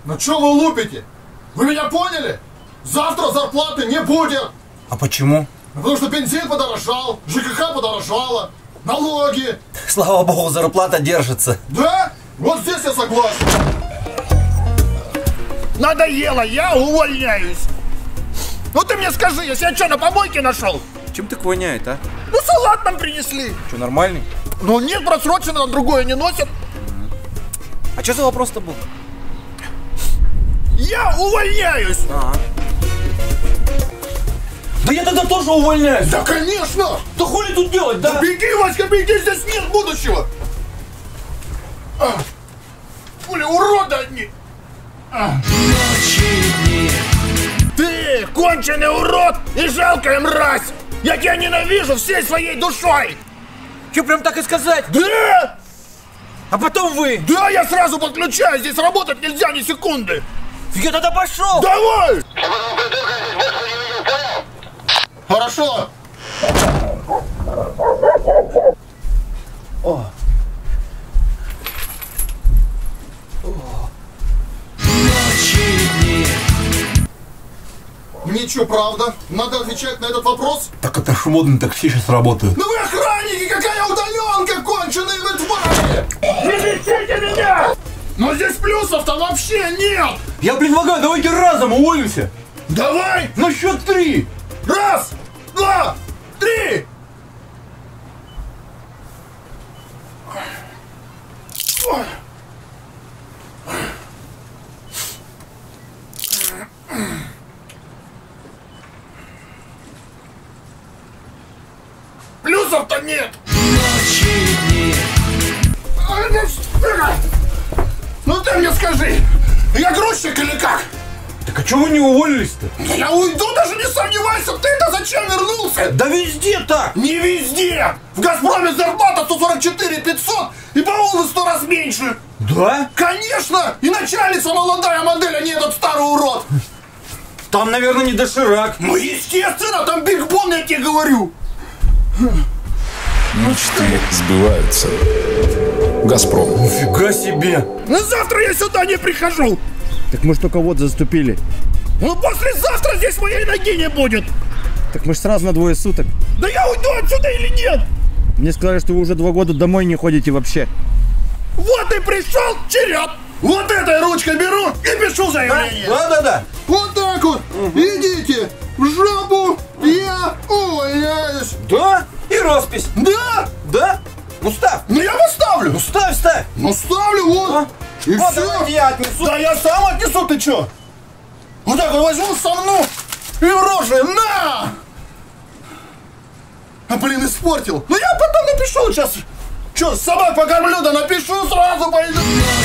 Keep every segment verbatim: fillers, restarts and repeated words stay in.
Ну что вы лупите? Вы меня поняли? Завтра зарплаты не будет. А почему? Потому что бензин подорожал, ЖКХ подорожало, налоги. Слава богу, зарплата держится. Да? Вот здесь я согласен. Надоело, я увольняюсь. Ну ты мне скажи, если я что, на помойке нашел? Чем так воняет, а? Ну салат нам принесли. Что, нормальный? Ну нет, просрочено, на другое не носят. А что за вопрос-то был? Я увольняюсь. А-а. Да я тогда тоже увольняюсь. Да конечно. Да хули тут делать, да? Да беги, Васька, беги, здесь нет будущего. А. Хули, уроды одни. А. Ты конченый урод и жалкая мразь. Я тебя ненавижу всей своей душой. Че, прям так и сказать? Да! А потом вы. Да, я сразу подключаюсь, здесь работать нельзя ни секунды. Я тогда пошел. Давай! Хорошо. О. Ничего, правда. Надо отвечать на этот вопрос. Так это ж модно, так все сейчас работают. Ну вы охранники, какая удаленка, конченые вы твари! Не лечите меня! Но здесь плюсов-то вообще нет! Я предлагаю, давайте разом уволимся. Давай! На счет три. Раз, два, три! Ой. Плюсов-то нет! Ну ты мне скажи, я грузчик или как? Так а чего вы не уволились-то? Да я уйду, даже не сомневайся, ты-то зачем вернулся? Да везде так! Не везде! В Газпроме зарплата сто сорок четыре пятьсот и баулы в сто раз меньше! Да? Конечно! И начальница молодая модель, а не этот старый урод! Там, наверное, не доширак. Ну естественно, там Биг Бон, я тебе говорю! Мечты сбываются. Газпром. Нифига себе! Ну завтра я сюда не прихожу! Так мы ж только вот заступили. Ну послезавтра здесь моей ноги не будет! Так мы ж сразу на двое суток. Да я уйду отсюда или нет? Мне сказали, что вы уже два года домой не ходите вообще. Вот и пришел черед! Вот этой ручкой беру и пишу заявление! Да-да-да! Вот так вот! Идите в жопу! Я увольняюсь! Да? И роспись! Да! Да? Ну ставь! Ну я поставлю! Ну ставь, ставь! Ну ставлю, вот! А? И Вот, все! давайте я отнесу! Да я сам отнесу, ты чё? Вот так вот возьму, сомну и в рожи, на! А блин, испортил! Ну я потом напишу сейчас! Чё, собак покормлю, да напишу, сразу пойду!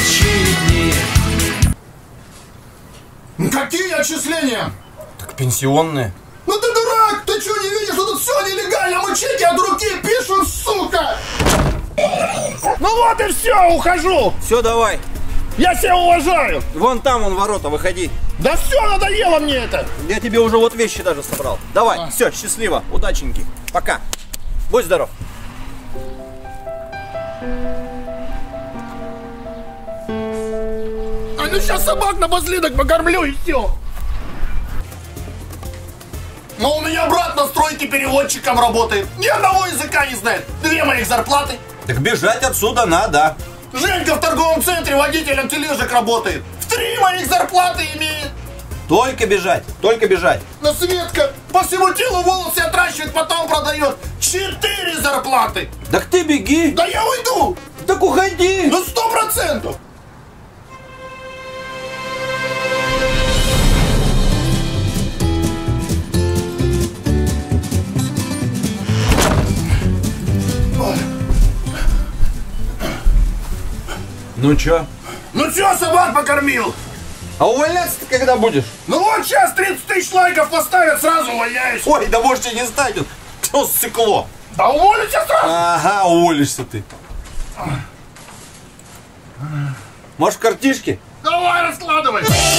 Какие отчисления? Так пенсионные. Ну ты дурак! Ты чё, не видишь, что тут все нелегально? Мы чеки от руки пишем, сука! Ну вот и все, ухожу! Все, давай. Я себя уважаю! Вон там, вон ворота, выходи. Да все, надоело мне это! Я тебе уже вот вещи даже собрал. Давай, а. Все, счастливо, удаченьки. Пока. Будь здоров. А ну сейчас собак напоследок покормлю и все! Но у меня брат на стройке переводчиком работает. Ни одного языка не знает. Две моих зарплаты. Так бежать отсюда надо. Женька в торговом центре водителем тележек работает. В три моих зарплаты имеет. Только бежать, только бежать. Но Светка по всему телу волосы отращивает, потом продает. Четыре зарплаты. Так ты беги. Да я уйду. Так уходи. Ну сто процентов. Ну чё? Ну чё, собак покормил? А увольняться ты когда будешь? Ну вот сейчас тридцать тысяч лайков поставят, сразу увольняюсь. Ой, да может и не станет. Что ссыкло? Да уволюсь я сразу. Ага, уволишься ты. Может, картишки? Давай, раскладывай.